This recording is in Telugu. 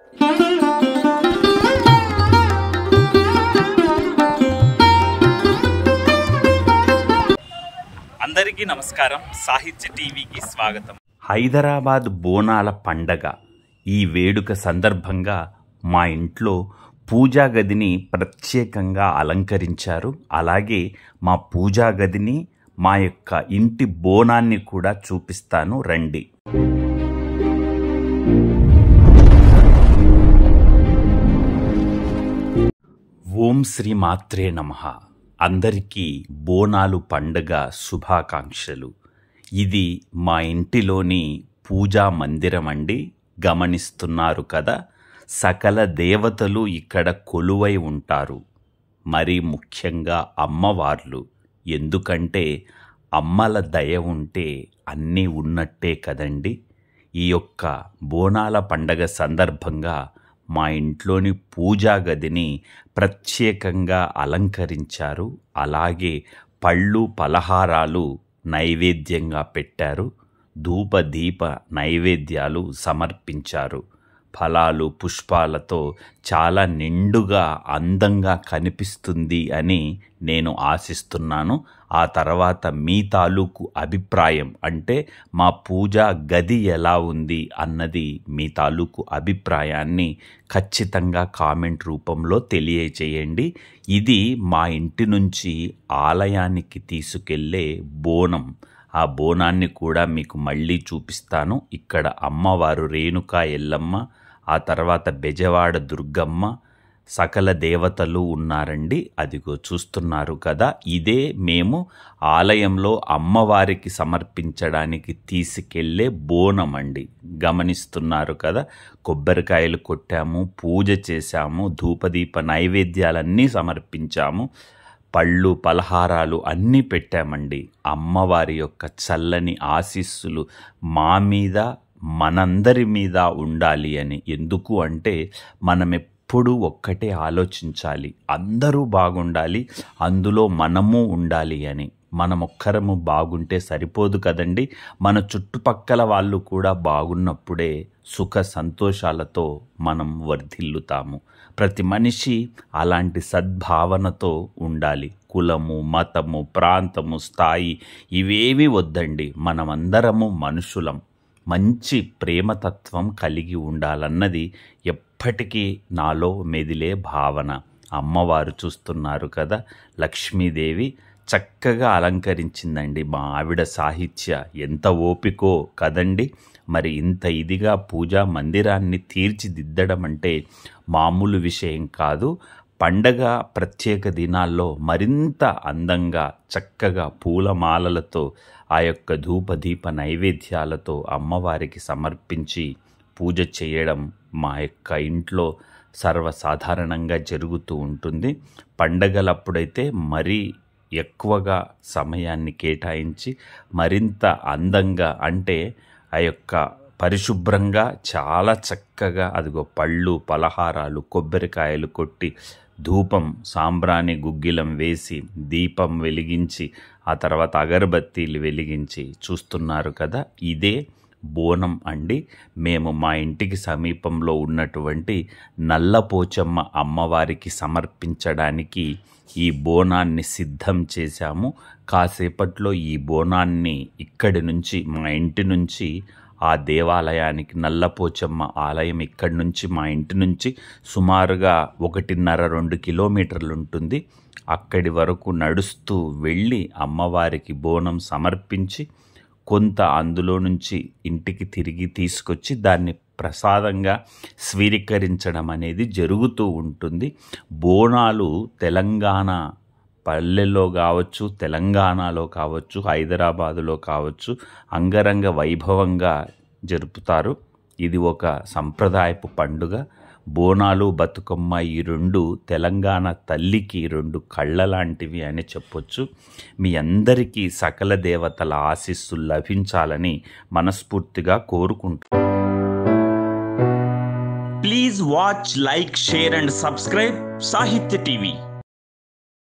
అందరికీ నమస్కారం. సాహిత్య టీవీకి స్వాగతం. హైదరాబాద్ బోనాల పండగ ఈ వేడుక సందర్భంగా మా ఇంట్లో పూజా గదిని ప్రత్యేకంగా అలంకరించారు. అలాగే మా పూజా గదిని, మా యొక్క ఇంటి బోనాన్ని కూడా చూపిస్తాను రండి. ఓం శ్రీ మాత్రే నమః. అందరికీ బోనాలు పండుగ శుభాకాంక్షలు. ఇది మా ఇంటిలోని పూజా మందిరం అండి. గమనిస్తున్నారు కదా, సకల దేవతలు ఇక్కడ కొలువై ఉంటారు. మరి ముఖ్యంగా అమ్మవార్లు. ఎందుకంటే అమ్మల దయ ఉంటే అన్నీ ఉన్నట్టే కదండి. ఈ యొక్క బోనాల పండగ సందర్భంగా మా ఇంట్లోని పూజా గదిని ప్రత్యేకంగా అలంకరించారు. అలాగే పళ్ళు పలహారాలు నైవేద్యంగా పెట్టారు. ధూప దీప నైవేద్యాలు సమర్పించారు. ఫలాలు పుష్పాలతో చాలా నిండుగా అందంగా కనిపిస్తుంది అని నేను ఆశిస్తున్నాను. ఆ తర్వాత మీ తాలూకు అభిప్రాయం, అంటే మా పూజా గది ఎలా ఉంది అన్నది మీ తాలూకు అభిప్రాయాన్ని ఖచ్చితంగా కామెంట్ రూపంలో తెలియచేయండి. ఇది మా ఇంటి నుంచి ఆలయానికి తీసుకెళ్ళే బోనం. ఆ బోనాన్ని కూడా మీకు మళ్ళీ చూపిస్తాను. ఇక్కడ అమ్మవారు రేణుకా ఎల్లమ్మ, ఆ తర్వాత బెజవాడ దుర్గమ్మ, సకల దేవతలు ఉన్నారండి. అదిగో చూస్తున్నారు కదా, ఇదే మేము ఆలయంలో అమ్మవారికి సమర్పించడానికి తీసుకెళ్ళే బోనం అండి. గమనిస్తున్నారు కదా, కొబ్బరికాయలు కొట్టాము, పూజ చేశాము, ధూపదీప నైవేద్యాలన్నీ సమర్పించాము, పళ్ళు పలహారాలు అన్నీ పెట్టామండి. అమ్మవారి యొక్క చల్లని ఆశీస్సులు మా మీద, మనందరి మీద ఉండాలి అని. ఎందుకు అంటే మనం ఎప్పుడూ ఒక్కటే ఆలోచించాలి, అందరూ బాగుండాలి, అందులో మనము ఉండాలి అని. మనం ఒక్కరము బాగుంటే సరిపోదు కదండి. మన చుట్టుపక్కల వాళ్ళు కూడా బాగున్నప్పుడే సుఖ సంతోషాలతో మనం వర్ధిల్లుతాము. ప్రతి మనిషి అలాంటి సద్భావనతో ఉండాలి. కులము, మతము, ప్రాంతము, స్థాయి ఇవేవి వద్దండి. మనమందరము మనుషులం. మంచి ప్రేమతత్వం కలిగి ఉండాలన్నది ఎప్పటికీ నాలో మెదిలే భావన. అమ్మవారు చూస్తున్నారు కదా, లక్ష్మీదేవి చక్కగా అలంకరించిందండి మా ఆవిడ సాహిత్య. ఎంత ఓపికో కదండి. మరి ఇంత ఇదిగా పూజా మందిరాన్ని తీర్చిదిద్దడం అంటే మామూలు విషయం కాదు. పండగ ప్రత్యేక దినాల్లో మరింత అందంగా చక్కగా పూలమాలలతో ఆ యొక్క ధూపదీప నైవేద్యాలతో అమ్మవారికి సమర్పించి పూజ చేయడం మా యొక్క ఇంట్లో సర్వసాధారణంగా జరుగుతూ ఉంటుంది. పండగలప్పుడైతే మరీ ఎక్కువగా సమయాన్ని కేటాయించి మరింత అందంగా, అంటే ఆ యొక్క పరిశుభ్రంగా చాలా చక్కగా అదిగో పళ్ళు పలహారాలు కొబ్బరికాయలు కొట్టి ధూపం సాంబ్రాణి గుగ్గిలం వేసి దీపం వెలిగించి ఆ తర్వాత అగరబత్తీలు వెలిగించి చూస్తున్నారు కదా, ఇదే బోనం అండి. మేము మా ఇంటికి సమీపంలో ఉన్నటువంటి నల్లపోచమ్మ అమ్మవారికి సమర్పించడానికి ఈ బోనాన్ని సిద్ధం చేశాము. కాసేపట్లో ఈ బోనాన్ని ఇక్కడి నుంచి, మా ఇంటి నుంచి ఆ దేవాలయానికి, నల్లపోచమ్మ ఆలయం ఇక్కడి నుంచి మా ఇంటి నుంచి సుమారుగా 1.5-2 కిలోమీటర్లు ఉంటుంది. అక్కడి వరకు నడుస్తూ వెళ్ళి అమ్మవారికి బోనం సమర్పించి కొంత అందులో నుంచి ఇంటికి తిరిగి తీసుకొచ్చి దాన్ని ప్రసాదంగా స్వీకరించడం అనేది జరుగుతూ ఉంటుంది. బోనాలు తెలంగాణ పల్లెల్లో కావచ్చు, తెలంగాణలో కావచ్చు, హైదరాబాదులో కావచ్చు అంగరంగ వైభవంగా జరుపుతారు. ఇది ఒక సంప్రదాయపు పండుగ. బోనాలు, బతుకమ్మ ఈ రెండు తెలంగాణ తల్లికి 2 కళ్ళ లాంటివి అని చెప్పొచ్చు. మీ అందరికీ సకల దేవతల ఆశీస్సులు లభించాలని మనస్ఫూర్తిగా కోరుకుంటున్నాను. Please watch, like, share and subscribe Sahitya TV.